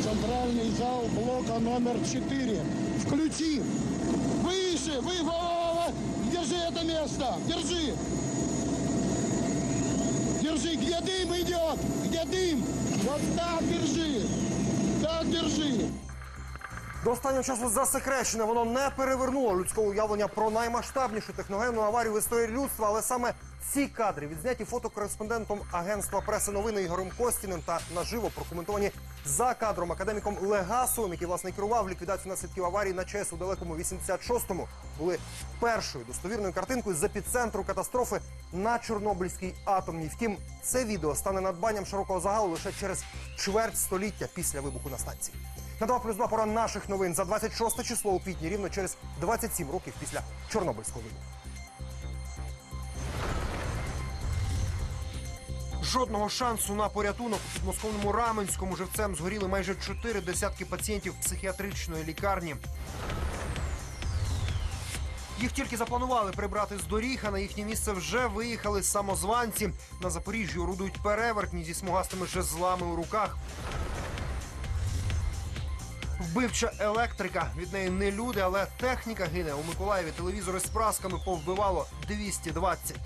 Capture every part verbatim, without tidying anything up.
центральный зал блока номер четыре. Включи. Выше, вы, Вова, держи это место, держи. Держи, где дым идет, где дым. Вот так держи, так держи. До останнього часу засекречене, воно не перевернуло людського уявлення про наймасштабнішу техногенну аварію в історії людства, але саме ці кадри, відзняті фотокореспондентом агентства преси новини Ігорем Костіним та наживо прокоментовані за кадром академіком Легасовим, який, власне, керував ліквідацією наслідків аварії на ЧАЕС у далекому вісімдесят шостому, були першою достовірною картинкою з епіцентру катастрофи на Чорнобильській атомній. Втім, це відео стане надбанням широкого загалу лише через чверть століття після вибуху на станції. На два плюс два пора наших новин за двадцять шосте число у квітні, рівно через двадцять сім років після Чорнобильського вибуху. Жодного шансу на порятунок у підмосковному Раменському. Живцем згоріли майже чотири десятки пацієнтів психіатричної лікарні. Їх тільки запланували прибрати з доріг, а на їхнє місце вже виїхали самозванці. На Запоріжжі орудують перевертні зі смугастими жезлами у руках. Вбивча електрика. Від неї не люди, але техніка гине. У Миколаєві телевізори з прасками повбивало двісті двадцять.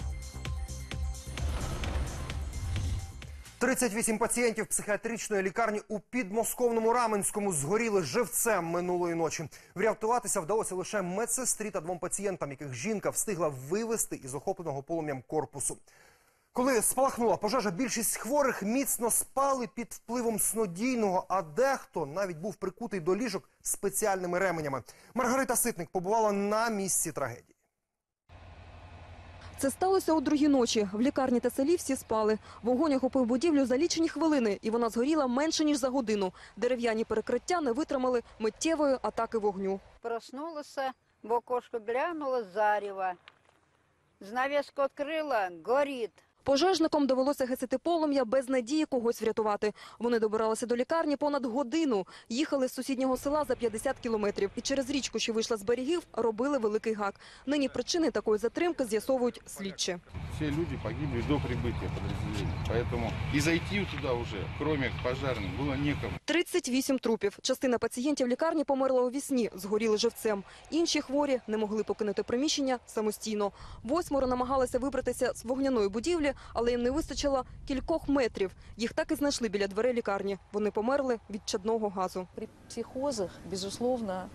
тридцять вісім пацієнтів психіатричної лікарні у підмосковному Раменському згоріли живцем минулої ночі. Врятуватися вдалося лише медсестрі та двом пацієнтам, яких жінка встигла вивезти із охопленого полум'ям корпусу. Коли спалахнула пожежа, більшість хворих міцно спали під впливом снодійного, а дехто навіть був прикутий до ліжок спеціальними ременями. Маргарита Ситник побувала на місці трагедії. Це сталося у другій ночі. В лікарні та селі всі спали. Вогонь охопив будівлю за лічені хвилини, і вона згоріла менше, ніж за годину. Дерев'яні перекриття не витримали миттєвої атаки вогню. Проснулася, в окошко глянула зарево. Занавеску відкрила, горить. Пожежникам довелося гасити полум'я без надії когось врятувати. Вони добиралися до лікарні понад годину. Їхали з сусіднього села за п'ятдесят кілометрів. І через річку, що вийшла з берегів, робили великий гак. Нині причини такої затримки з'ясовують слідчі. Всі люди погибли до прибуття підрозділення. Тому і зайти туди вже, крім пожежних, було нікому. тридцять вісім трупів. Частина пацієнтів лікарні померла у вісні, згоріли живцем. Інші хворі не могли покинути приміщення самостійно. Восьмеро намагалися вибратися з вогняної будівлі, але їм не вистачило кількох метрів. Їх так і знайшли біля дверей лікарні. Вони померли від чадного газу. При психозах, безусловно,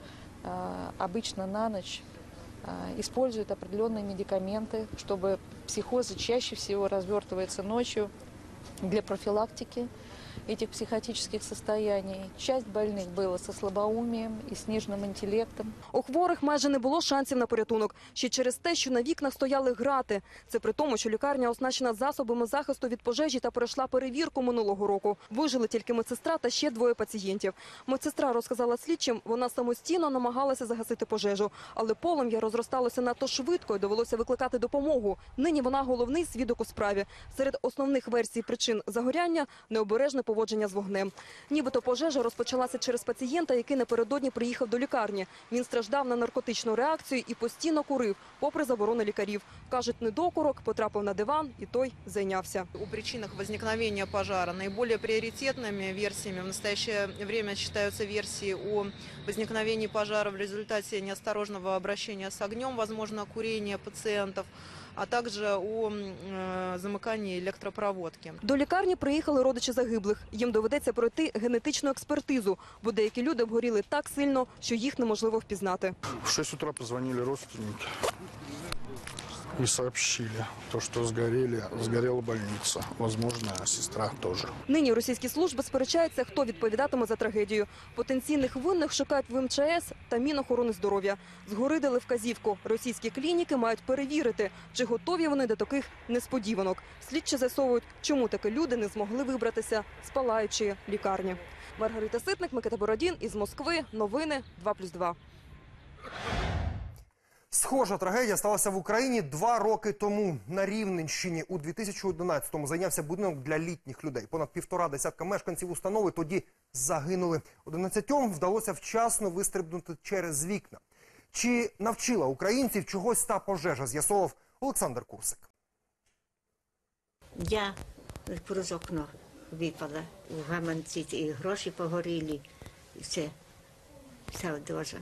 обычно на ночь используют определенные медикаменты, чтобы психозы чаще всего развертываются ночью для профилактики этих психотических состояний. Часть больных была со слабоумием и сниженным интеллектом. У хворих майже не було шансів на порятунок. Ще через те, що на вікнах стояли грати. Це при тому, що лікарня оснащена засобами захисту від пожежі та пройшла перевірку минулого року. Вижили тільки медсестра та ще двоє пацієнтів. Медсестра розказала слідчим, вона самостійно намагалася загасити пожежу. Але полум'я розросталося надто швидко і довелося викликати допомогу. Нині вона головний свідок у справі. Серед основних версій причин загоряння – необережне поводження з вогнем. Нібито пожежа розпочалася через пацієнта, який напередодні приїхав до лікарні. Він страждав на наркотичну реакцію і постійно курив, попри заборони лікарів. Кажуть, недокурок, потрапив на диван і той зайнявся. У причинах возникновения пожара наиболее приоритетными версиями в настоящее время считаются версии о возникновении пожара в результате неосторожного обращения с огнем, возможно, курения пациентов, а також у е, замиканні електропроводки. До лікарні приїхали родичі загиблих. Їм доведеться пройти генетичну експертизу, бо деякі люди обгоріли так сильно, що їх неможливо впізнати. В шесть утра позвонили родственники и сообщили, то, что сгорели, сгорела больница. Возможно, сестра тоже. Нині російські служби сперечаються, хто відповідатиме за трагедію. Потенційних винних шукають в ем че ес та Мінохорони здоров'я. Згоридили вказівку. Російські клініки мають перевірити, чи готові вони до таких несподіванок. Слідчі з'ясовують, чому такі люди не змогли вибратися з палаючої лікарні. Маргарита Ситник, Микита Бородін із Москви. Новини два плюс два. Схожа трагедія сталася в Україні два роки тому. На Рівненщині у дві тисячі одинадцятому зайнявся будинок для літніх людей. Понад півтора десятка мешканців установи тоді загинули. Одинадцятьом вдалося вчасно вистрибнути через вікна. Чи навчила українців чогось та пожежа, з'ясовував Олександр Курсик. Я про окно випала у гаманці, і гроші погоріли, і все, вся одежа.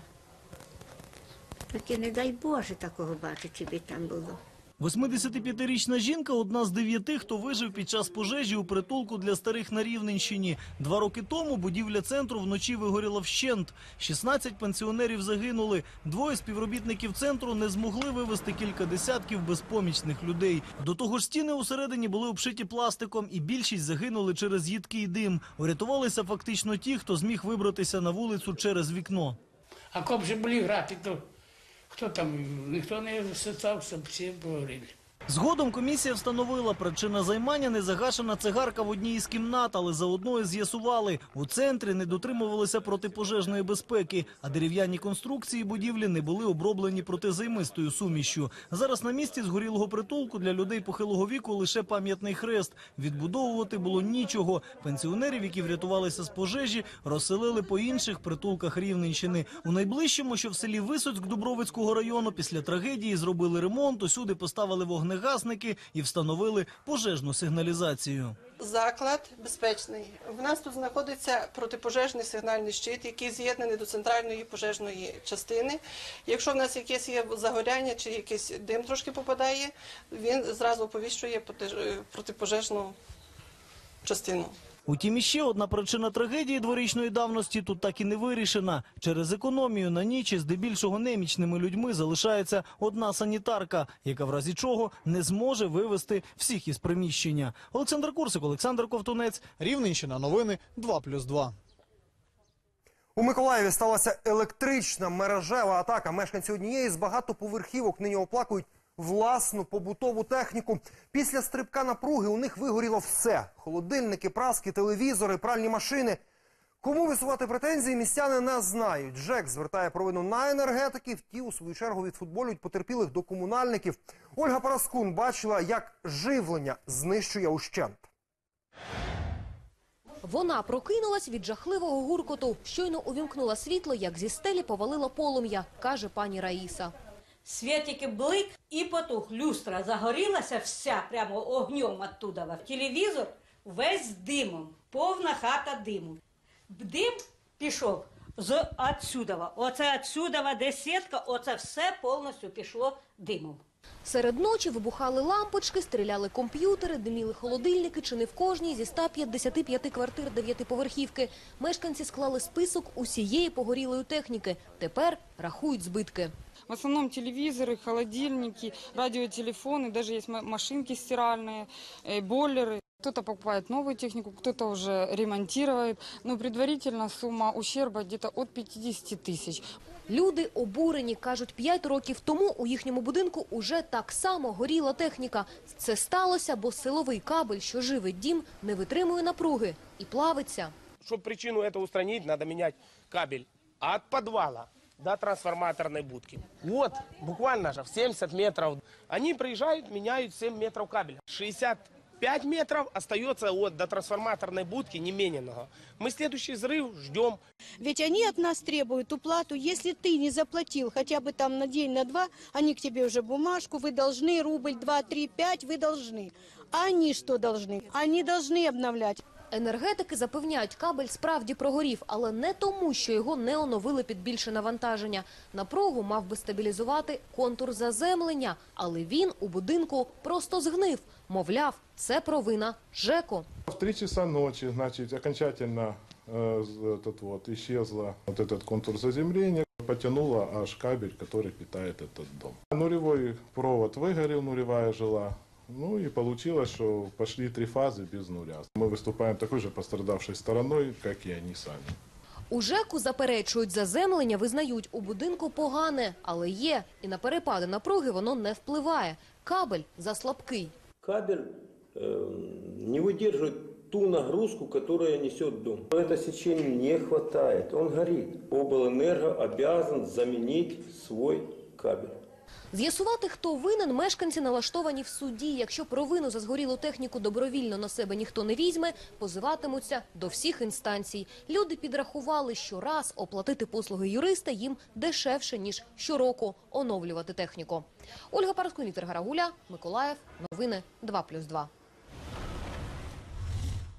Таке, не дай Боже, такого бачити, би там було. восьмидесятип'ятирічна жінка – одна з дев'яти, хто вижив під час пожежі у притулку для старих на Рівненщині. Два роки тому будівля центру вночі вигоріла вщент. шістнадцять пенсіонерів загинули. Двоє співробітників центру не змогли вивезти кілька десятків безпомічних людей. До того ж, стіни усередині були обшиті пластиком, і більшість загинули через їдкий дим. Урятувалися фактично ті, хто зміг вибратися на вулицю через вікно. А коли вже були грати, то хто там, ніхто не сцався, всі говорили. Згодом комісія встановила, причина займання – незагашена цигарка в одній із кімнат, але заодно і з'ясували – у центрі не дотримувалися протипожежної безпеки, а дерев'яні конструкції будівлі не були оброблені протизаймистою сумішшю. Зараз на місці згорілого притулку для людей похилого віку лише пам'ятний хрест. Відбудовувати було нічого. Пенсіонерів, які врятувалися з пожежі, розселили по інших притулках Рівненщини. У найближчому, що в селі Висоцьк Дубровицького району, після трагедії зробили ремонт, усюди поставили вогнегасники і встановили пожежну сигналізацію. Заклад безпечний. В нас тут знаходиться протипожежний сигнальний щит, який з'єднаний до центральної пожежної частини. Якщо в нас якесь є загоряння чи якийсь дим трошки попадає, він зразу оповіщує протипожежну частину. Утім, іще одна причина трагедії дворічної давності тут так і не вирішена. Через економію на ніч із здебільшого немічними людьми залишається одна санітарка, яка в разі чого не зможе вивезти всіх із приміщення. Олександр Курсик, Олександр Ковтунець. Рівненщина. Новини два плюс два. У Миколаєві сталася електрична мережева атака. Мешканці однієї з багатоповерхівок нині оплакують власну побутову техніку. Після стрибка напруги у них вигоріло все – холодильники, праски, телевізори, пральні машини. Кому висувати претензії, містяни не знають. ЖЕК звертає провину на енергетиків, ті, у свою чергу, відфутболюють потерпілих до комунальників. Ольга Параскун бачила, як живлення знищує ущент. Вона прокинулась від жахливого гуркоту. Щойно увімкнула світло, як зі стелі повалило полум'я, каже пані Раїса. Світики блик і потух. Люстра загорілася вся, прямо огнем оттуда. Телевізор весь димом, повна хата диму. Дим пішов з отсюда. Оце отсюда, де сітка, оце все повністю пішло димом. Серед ночі вибухали лампочки, стріляли комп'ютери, диміли холодильники, чи не в кожній зі ста п'ятдесяти п'яти квартир дев'ятиповерхівки. Мешканці склали список усієї погорілої техніки. Тепер рахують збитки. В основном телевизоры, холодильники, радиотелефоны, даже есть машинки стиральные, бойлеры. Кто-то покупает новую технику, кто-то уже ремонтирует. Но предварительно сумма ущерба где-то от п'ятдесят тисяч. Люди обурені. Кажуть, п'ять років тому у їхньому будинку уже так само горіла техніка. Це сталося, бо силовий кабель, що живить дім, не витримує напруги і плавиться. Щоб причину цього устранити, треба міняти кабель від підвалу до трансформаторной будки. Вот, буквально же в семьдесят метров. Они приезжают, меняют семь метров кабеля. шестьдесят пять метров остается от, до трансформаторной будки не мененного. Мы следующий взрыв ждем. Ведь они от нас требуют уплату. Если ты не заплатил хотя бы там на день, на два, они к тебе уже бумажку, вы должны рубль, два, три, пять, вы должны. А они что должны? Они должны обновлять. Енергетики запевняють, кабель справді прогорів, але не тому, що його не оновили під більше навантаження. Напругу мав би стабілізувати контур заземлення, але він у будинку просто згнив. Мовляв, це провина ЖЕКу. В три часа ночи, значит, окончательно э, этот вот, исчезла вот этот контур заземления, потянуло аж кабель, который питает этот дом. Нулевой провод выгорел, нулевая жила. Ну и получилось, что пошли три фазы без нуля. Мы выступаем такой же пострадавшей стороной, как и они сами. У ЖЕКу заперечують, заземлення визнають, у будинку погане, але є. І на перепади напруги воно не впливає. Кабель заслабкий. Кабель э, не выдерживает ту нагрузку, которая несет дом. Это сечение не хватает, он горит. Облэнерго обязан заменить свой кабель. З'ясувати, хто винен, мешканці налаштовані в суді. Якщо провину за згорілу техніку добровільно на себе ніхто не візьме, позиватимуться до всіх інстанцій. Люди підрахували, що раз оплатити послуги юриста їм дешевше, ніж щороку оновлювати техніку. Ольга Параскун, Віктор Гарагуля, Миколаїв. Новини два плюс два.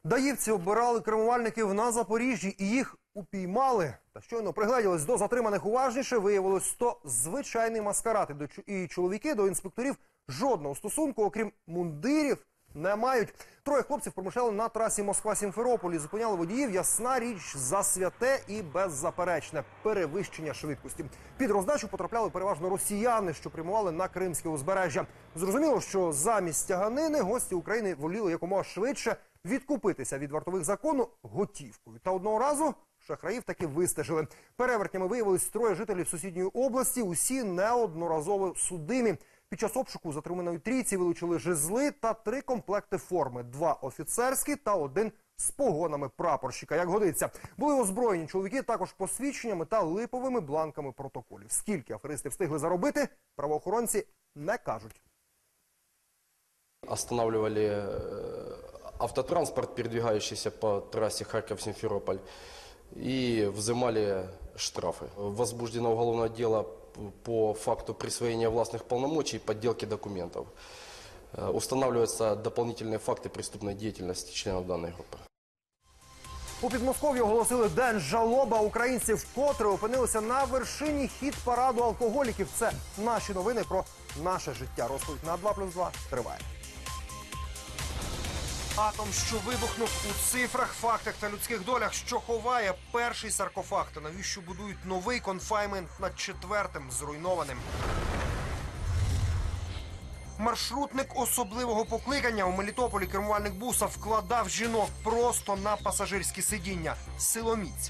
Даївці обирали кермувальників на Запоріжжі і їх упіймали. Та щойно пригледілись до затриманих уважніше, виявилось, то звичайний маскарад. І чоловіки до інспекторів жодного стосунку, окрім мундирів, не мають. Троє хлопців промишляли на трасі Москва-Сімферополь. Зупиняли водіїв, ясна річ, за святе і беззаперечне перевищення швидкості. Під роздачу потрапляли переважно росіяни, що прямували на Кримське узбережжя. Зрозуміло, що замість тяганини гості України воліли якомога швидше відкупитися від вартових закону готівкою. Та одного разу шахраїв таки вистежили. Перевертнями виявились троє жителів сусідньої області, усі неодноразово судимі. Під час обшуку затриманої трійці вилучили жезли та три комплекти форми. Два офіцерські та один з погонами прапорщика, як годиться. Були озброєні чоловіки також посвідченнями та липовими бланками протоколів. Скільки аферисти встигли заробити, правоохоронці не кажуть. Останавливали автотранспорт, передвигающийся по трассе Харьков-Симферополь, и взимали штрафы. Возбуждено уголовное дело по факту присвоения властных полномочий и подделки документов. Устанавливаются дополнительные факты преступной деятельности членов данной группы. У Підмосков'ї оголосили День жалоби. Українці вкотре опинилися на вершині хіт-параду алкоголіків. Це наші новини про наше життя. Розповідь на два плюс два триває. Атом, що вибухнув у цифрах, фактах та людських долях, що ховає перший саркофаг та навіщо будують новий конфайнмент над четвертим зруйнованим. Маршрутник особливого покликання у Мелітополі кермувальник буса вкладав жінок просто на пасажирські сидіння. Силоміць.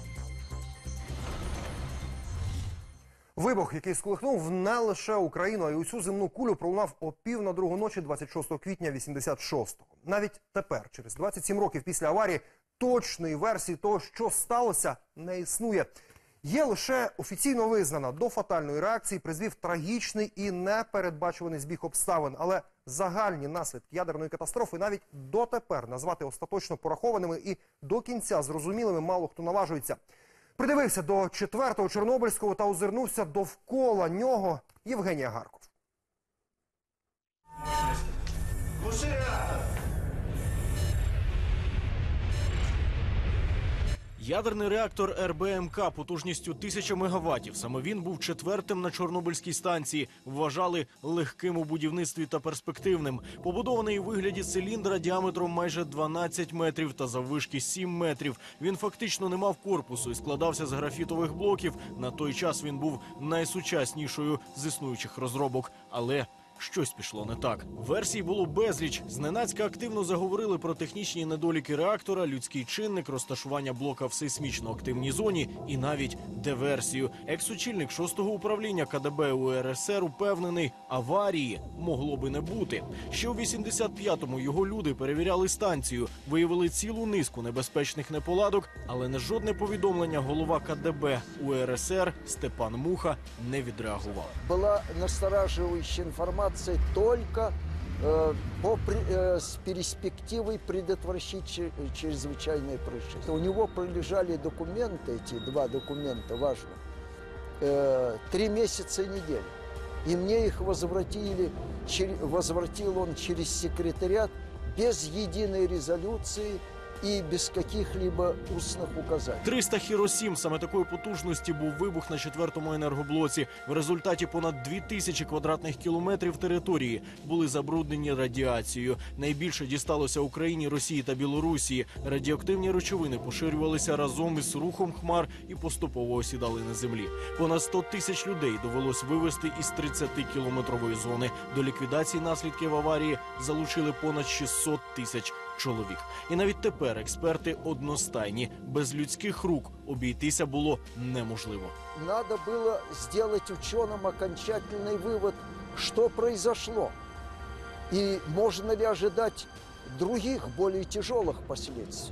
Вибух, який сколихнув не лише Україну, а й усю земну кулю, пролунав о пів на другу ночі двадцять шостого квітня вісімдесят шостого. Навіть тепер, через двадцять сім років після аварії, точної версії того, що сталося, не існує. Є лише офіційно визнана, до фатальної реакції призвів трагічний і непередбачуваний збіг обставин. Але загальні наслідки ядерної катастрофи навіть дотепер назвати остаточно порахованими і до кінця зрозумілими мало хто наважується. Придивився до четвертого Чорнобильського та озирнувся довкола нього Євгенія Гарков. Ядерний реактор ер бе ем ка потужністю тисяча мегаваттів. Саме він був четвертим на Чорнобильській станції. Вважали легким у будівництві та перспективним. Побудований у вигляді циліндра діаметром майже дванадцять метрів та заввишки сім метрів. Він фактично не мав корпусу і складався з графітових блоків. На той час він був найсучаснішою з існуючих розробок. Але щось пішло не так. Версій було безліч. Зненацька активно заговорили про технічні недоліки реактора, людський чинник, розташування блока в сейсмічно активній зоні і навіть диверсію. Екс-очільник шостого управління ка де бе у ер ес ер упевнений, аварії могло би не бути. Ще у вісімдесят п'ятому його люди перевіряли станцію, виявили цілу низку небезпечних неполадок, але на жодне повідомлення голова ка де бе у ер ес ер Степан Муха не відреагував. Була настораживающая інформація только э, по, э, с перспективой предотвратить чрезвычайное происшествие. У него пролежали документы, эти два документа важных, э, три месяца и неделю. И мне их возвратили, возвратил он через секретариат без единой резолюции і без каких-либо усних указань. триста Хіросім. Саме такої потужності був вибух на четвертому енергоблоці. В результаті понад дві тисячі квадратних кілометрів території були забруднені радіацією. Найбільше дісталося Україні, Росії та Білорусі. Радіоактивні речовини поширювалися разом із рухом хмар і поступово осідали на землі. Понад сто тисяч людей довелось вивезти із тридцятикілометрової зони. До ліквідації наслідків аварії залучили понад шістсот тисяч чоловік. І навіть тепер експерти одностайні. Без людських рук обійтися було неможливо. Надо было сделать ученым окончательный вывод, что произошло. И можно ли ожидать других, более тяжелых последствий.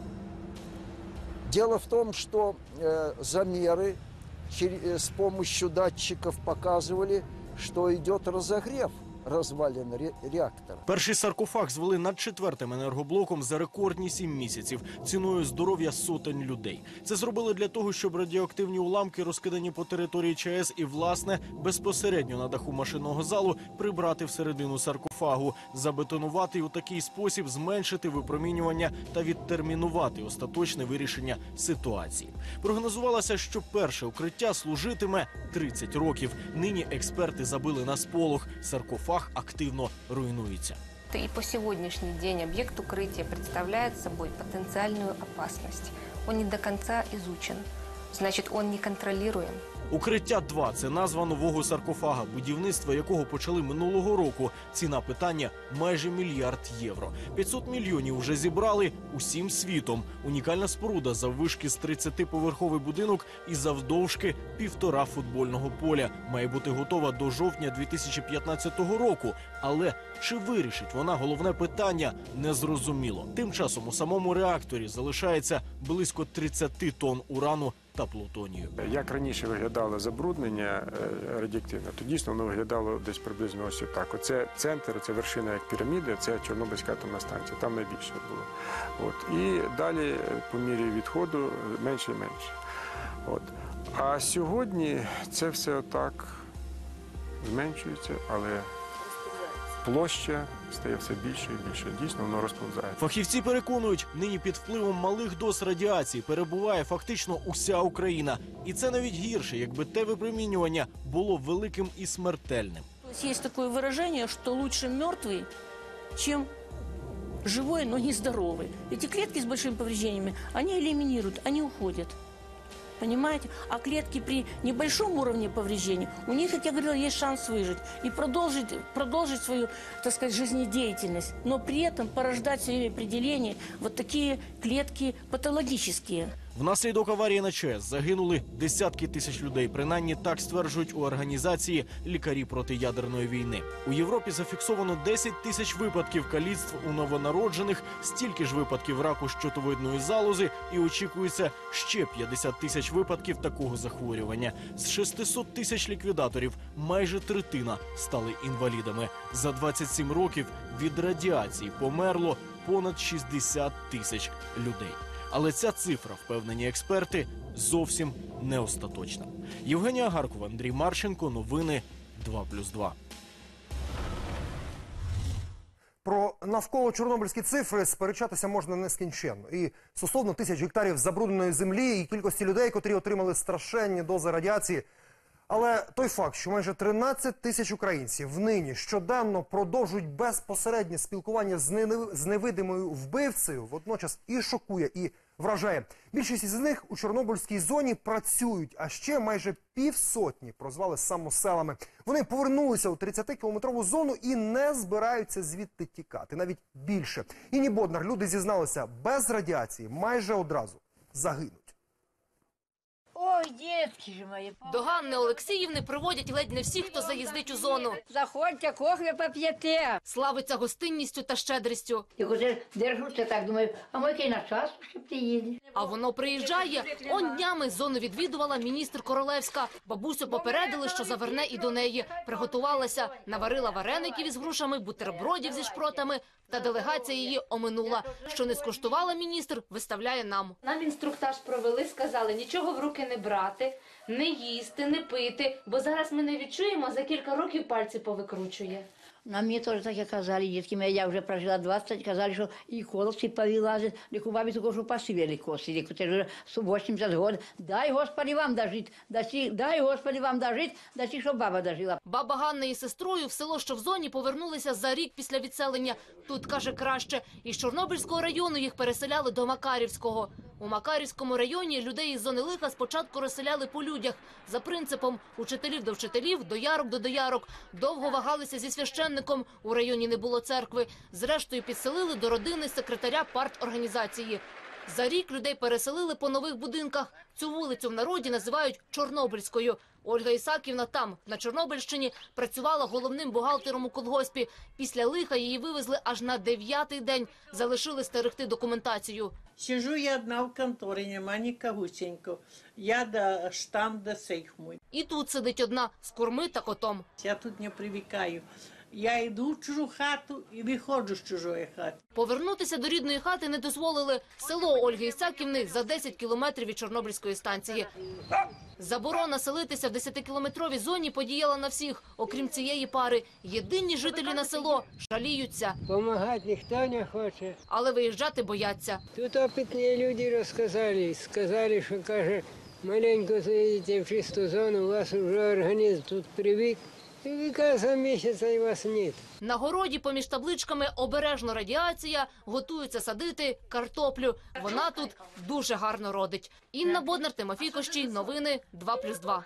Дело в том, что э, замеры через, с помощью датчиков показывали, что идет разогрев развалин ре реактора. Перший саркофаг звели над четвертим енергоблоком за рекордні сім місяців, ціною здоров'я сотень людей. Це зробили для того, щоб радіоактивні уламки, розкидані по території ЧАЕС і, власне, безпосередньо на даху машинного залу, прибрати всередину саркофагу, забетонувати і у такий спосіб зменшити випромінювання та відтермінувати остаточне вирішення ситуації. Прогнозувалося, що перше укриття служитиме тридцять років. Нині експерти забили на сполох. Саркофаг активно руйнуется. И по сегодняшний день объект укрытия представляет собой потенциальную опасность. Он не до конца изучен, значит, он не контролируем. Укриття два – це назва нового саркофага, будівництво якого почали минулого року. Ціна питання – майже мільярд євро. п'ятсот мільйонів вже зібрали усім світом. Унікальна споруда заввишки з тридцятиповерховий будинок і завдовжки півтора футбольного поля. Має бути готова до жовтня дві тисячі п'ятнадцятого року. Але чи вирішить вона головне питання – незрозуміло. Тим часом у самому реакторі залишається близько тридцять тонн урану та плутонію. Як раніше виглядало забруднення радіоактивне, то дійсно воно виглядало десь приблизно ось так. Оце центр, це вершина як піраміди, це Чорнобильська атомна станція, там найбільше було. От. І далі по мірі відходу менше і менше. От. А сьогодні це все отак зменшується, але площа стає все більше і більше. Дійсно, воно розповзає. Фахівці переконують, нині під впливом малих доз радіації перебуває фактично уся Україна. І це навіть гірше, якби те випромінювання було великим і смертельним. Є таке вираження, що краще мертвий, ніж живой, но не здоровый. Эти клетки с большими повреждениями, они элиминируют, они уходят. Понимаете? А клетки при небольшом уровне повреждений, у них, как я говорила, есть шанс выжить и продолжить, продолжить свою, так сказать, жизнедеятельность, но при этом порождать в своем определении вот такие клетки патологические. Внаслідок аварії на ЧАЕС загинули десятки тисяч людей. Принаймні так стверджують у організації «Лікарі проти ядерної війни». У Європі зафіксовано десять тисяч випадків каліцтв у новонароджених, стільки ж випадків раку щитовидної залози і очікується ще п'ятдесят тисяч випадків такого захворювання. З шестисот тисяч ліквідаторів майже третина стали інвалідами. За двадцять сім років від радіації померло понад шістдесят тисяч людей. Але ця цифра, впевнені експерти, зовсім не остаточна. Євгенія Гаркова, Андрій Марченко, новини два плюс два. Про навколо чорнобильські цифри сперечатися можна нескінченно. І стосовно тисяч гектарів забрудненої землі і кількості людей, котрі отримали страшенні дози радіації. Але той факт, що майже тринадцять тисяч українців нині щоденно продовжують безпосереднє спілкування з, не... з невидимою вбивцею, водночас і шокує, і вражає. Більшість із них у Чорнобильській зоні працюють, а ще майже півсотні прозвали самоселами. Вони повернулися у тридцятикілометрову зону і не збираються звідти тікати, навіть більше. Інні Боднар, люди зізналися, без радіації майже одразу загинуть. Ой, дітки ж мої. До Ганни Олексіївни приводять ледь не всіх, хто заїздить у зону. Заходьте, кофе поп'єте. Славиться гостинністю та щедрістю. І коли держуся так, думаю, а ми який на час, щоб ти їдеш. А воно приїжджає. Он днями зону відвідувала міністр Королевська. Бабусю попередили, що заверне і до неї. Приготувалася, наварила вареників із грушами, бутербродів зі шпротами. Та делегація її оминула. Що не скуштувала міністр, виставляє нам. Нам інструктаж провели, сказали, нічого в руки не брати, не їсти, не пити, бо зараз ми не відчуємо, за кілька років пальці повикручує. На мені теж таке казали, дітки, я вже прожила двадцять, казали, що і колоси повилазять, лікували тільки, що посивели коси, це вже вісімдесят років. Дай, Господи, вам дожити, дай, Господи, вам дожити, дай, щоб баба дожила. Баба Ганна із сестрою в село, що в зоні, повернулися за рік після відселення. Тут, каже, краще. Із Чорнобильського району їх переселяли до Макарівського. У Макарівському районі людей із зони лиха спочатку розселяли по людях. За принципом учителів до вчителів, доярок до доярок. Довго вагалися зі священником. У районі не було церкви. Зрештою підселили до родини секретаря парторганізації. За рік людей переселили по нових будинках. Цю вулицю в народі називають Чорнобильською. Ольга Ісаківна там, на Чорнобильщині, працювала головним бухгалтером у колгоспі. Після лиха її вивезли аж на дев'ятий день. Залишили стерегти документацію. Сижу я одна в конторі, нема нікогусенько. Я до штам, до сейх мой. І тут сидить одна з курми та котом. Я тут не привикаю. Я йду в чужу хату і виходжу з чужої хати. Повернутися до рідної хати не дозволили. Село Ольги Ісаківни за десять кілометрів від Чорнобильської станції. Заборона селитися в десятикілометровій зоні подіяла на всіх, окрім цієї пари. Єдині жителі на село жаліються. Помагати ніхто не хоче. Але виїжджати бояться. Тут опитні люди розказали, сказали, що, каже, маленько заїдете в чисту зону, у вас вже організм тут привик. І за місяця і вас нет. На городі поміж табличками «Обережно радіація» готуються садити картоплю. Вона тут дуже гарно родить. Інна Боднар, Тимофій Кощій. Новини два плюс два.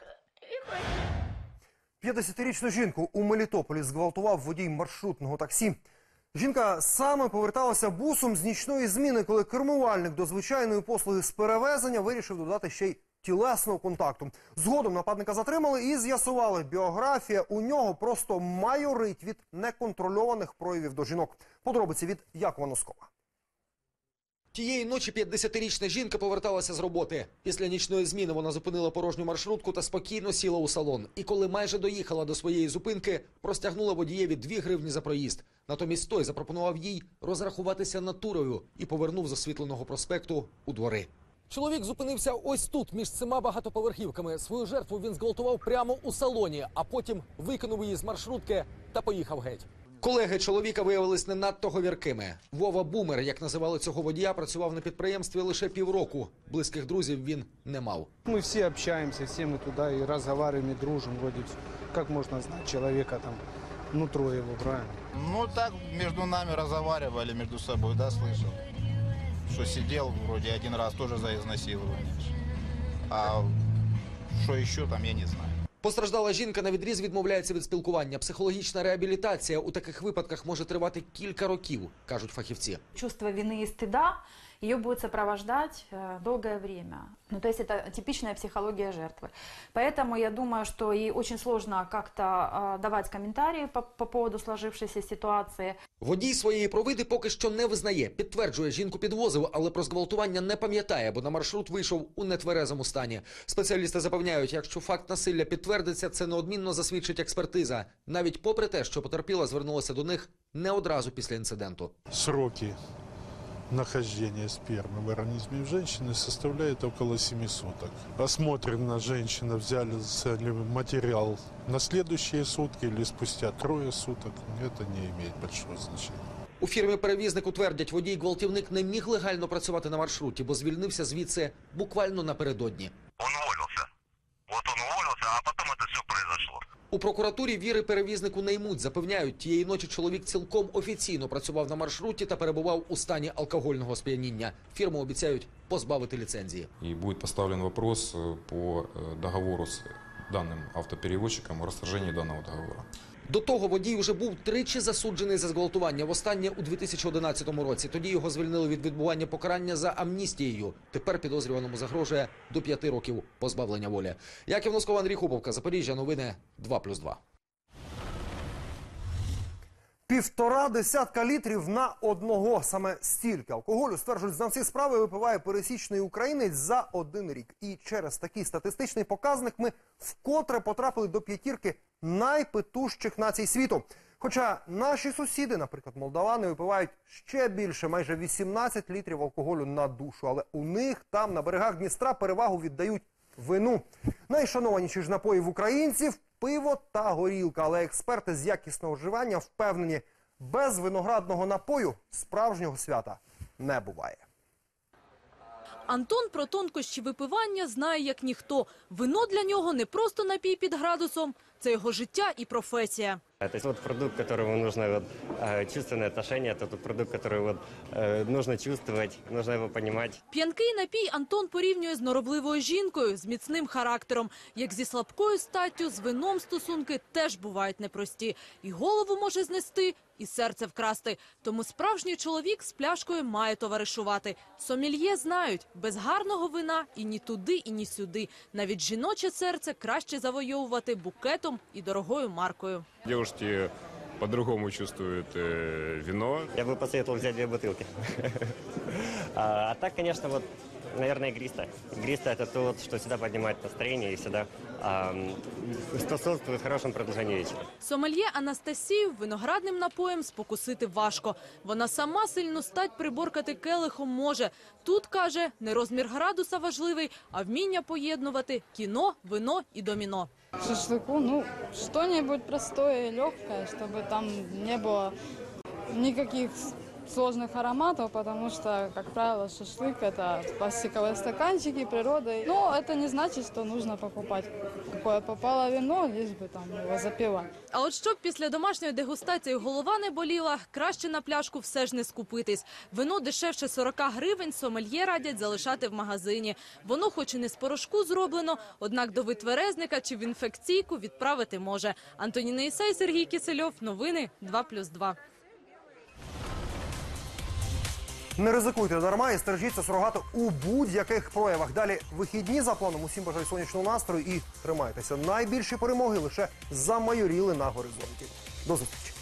п'ятдесятирічну жінку у Мелітополі зґвалтував водій маршрутного таксі. Жінка саме поверталася бусом з нічної зміни, коли кермувальник до звичайної послуги з перевезення вирішив додати ще й тілесного контакту. Згодом нападника затримали і з'ясували, біографія у нього просто майорить від неконтрольованих проявів до жінок. Подробиці від Якова Носкова. Тієї ночі п'ятдесятирічна жінка поверталася з роботи. Після нічної зміни вона зупинила порожню маршрутку та спокійно сіла у салон. І коли майже доїхала до своєї зупинки, простягнула водієві дві гривні за проїзд. Натомість той запропонував їй розрахуватися натурою і повернув з освітленого проспекту у двори. Чоловік зупинився ось тут, між цими багатоповерхівками. Свою жертву він зґвалтував прямо у салоні, а потім викинув її з маршрутки та поїхав геть. Колеги чоловіка виявились не надто говіркими. Вова Бумер, як називали цього водія, працював на підприємстві лише півроку. Близьких друзів він не мав. Ми всі спілкуємося, всі ми туди і розмовляємо, і дружимо. Вроде, як можна знати чоловіка, там, нутро його, правильно? Ну так, між нами розмовляли, між собою, да, слышал. Что сидел вроде один раз тоже за изнасилование. А что еще там, я не знаю. Постраждала жінка на відріз відмовляється від спілкування. Психологічна реабілітація у таких випадках може тривати кілька років, кажуть фахівці. Чувство вины и стыда ее будет сопровождать долгое время. Ну, то есть это типичная психология жертвы. Поэтому я думаю, что ей очень сложно как-то давать комментарии по, по поводу сложившейся ситуации. Водій своєї провини поки що не визнає. Підтверджує, жінку підвозив, але про зґвалтування не пам'ятає, бо на маршрут вийшов у нетверезому стані. Спеціалісти запевняють, якщо факт насилля підтвердиться, це неодмінно засвідчить експертиза. Навіть попри те, що потерпіла звернулася до них не одразу після інциденту. Сроки нахождения спермы в организме женщины составляет около семи суток. Осмотрена женщина, взяли материал на следующие сутки или спустя трое суток. Это не имеет большого значения. У фірмі-перевізник утвердять, водій-гвалтівник не міг легально працювати на маршруті, бо звільнився звідси буквально напередодні. Он уволился. Вот он уволился, а потом это все произошло. У прокуратурі віри перевізнику не ймуть. Запевняють, тієї ночі чоловік цілком офіційно працював на маршруті та перебував у стані алкогольного сп'яніння. Фірму обіцяють позбавити ліцензії. І буде поставлен вопрос по договору з даним автоперевозчиком о розторженні даного договору. До того водій уже був тричі засуджений за зґвалтування. Востаннє у дві тисячі одинадцятому році. Тоді його звільнили від відбування покарання за амністією. Тепер підозрюваному загрожує до п'яти років позбавлення волі. Яків Носков, Андрій Хуповка, Запоріжжя, новини два плюс два. Півтора десятка літрів на одного. Саме стільки алкоголю, стверджують знавці справи, випиває пересічний українець за один рік. І через такий статистичний показник ми вкотре потрапили до п'ятірки найпитущих націй світу. Хоча наші сусіди, наприклад, молдавани, випивають ще більше, майже вісімнадцять літрів алкоголю на душу. Але у них там, на берегах Дністра, перевагу віддають вину. Найшанованіші ж напої в українців – пиво та горілка. Але експерти з якісного вживання впевнені, без виноградного напою справжнього свята не буває. Антон про тонкощі випивання знає як ніхто. Вино для нього не просто напій під градусом, це його життя і професія. Это вот продукт, к которому нужно вот, чувственное отношение, это тот продукт, который вот, нужно чувствовать, нужно его понимать. П'янкий напій Антон порівнює з норовливою жінкою, з міцним характером. Як зі слабкою статтю, з вином стосунки теж бувають непрості. І голову може знести, і серце вкрасти. Тому справжній чоловік з пляшкою має товаришувати. Сомельє знають, без гарного вина і ні туди, і ні сюди. Навіть жіноче серце краще завойовувати букетом і дорогою маркою. Девушки по-другому чувствуют э, вино. Я бы посоветовал взять две бутылки. а, а так, конечно, вот, наверное, игристое. Игристое – это то, что всегда поднимает настроение и всегда э, способствует хорошему продолжению вечера. Сомельє Анастасію виноградним напоєм спокусити важко. Вона сама сильну стать приборкати келихом може. Тут, каже, не розмір градуса важливий, а вміння поєднувати кіно, вино і доміно. Шашлыку, ну, что-нибудь простое и легкое, чтобы там не было никаких сложных ароматов, потому что, как правило, шашлык – это пластиковые стаканчики, природа. Но это не значит, что нужно покупать какое попало вино, лишь бы там его запивать. А от щоб після домашньої дегустації голова не боліла, краще на пляшку все ж не скупитись. Вино дешевше сорок гривень сомельє радять залишати в магазині. Воно хоч і не з порошку зроблено, однак до витверезника чи в інфекційку відправити може. Антоніна Ісай, Сергій Кисельов. Новини два плюс два. Не ризикуйте дарма і стережіться сурогату у будь-яких проявах. Далі вихідні за планом. Усім бажаю сонячного настрою і тримайтеся. Найбільші перемоги лише замайоріли на горизонті. До зустрічі.